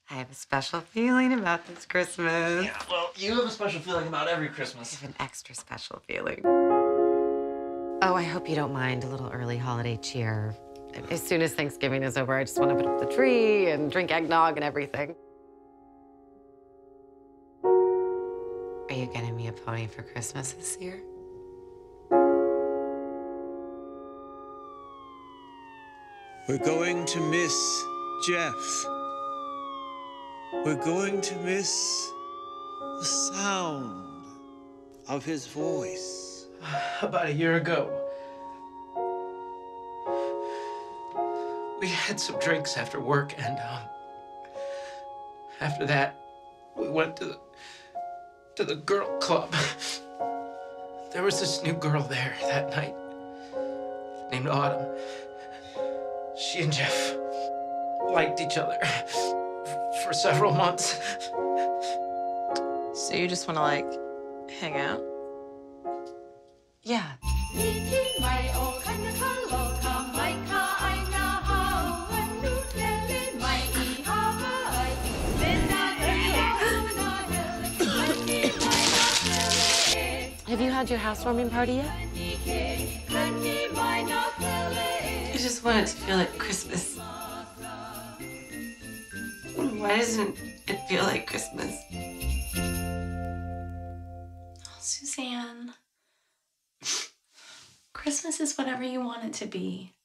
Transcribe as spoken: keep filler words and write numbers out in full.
I have a special feeling about this Christmas. Yeah, well, you have a special feeling about every I Christmas. have an extra special feeling. Oh, I hope you don't mind a little early holiday cheer. As soon as Thanksgiving is over, I just want to put up the tree and drink eggnog and everything. Are you getting me a pony for Christmas this year? We're going to miss Jeff. We're going to miss the sound of his voice. About a year ago, we had some drinks after work, and um, after that, we went to the, to the girl club. There was this new girl there that night named Autumn. She and Jeff liked each other for several months. So you just want to, like, hang out? Yeah. Have you had your housewarming party yet? I just want it to feel like Christmas. Why doesn't it feel like Christmas? Oh, Suzanne. Christmas is whatever you want it to be.